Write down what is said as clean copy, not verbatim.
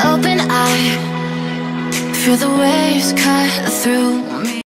open eye, feel the waves cut through me.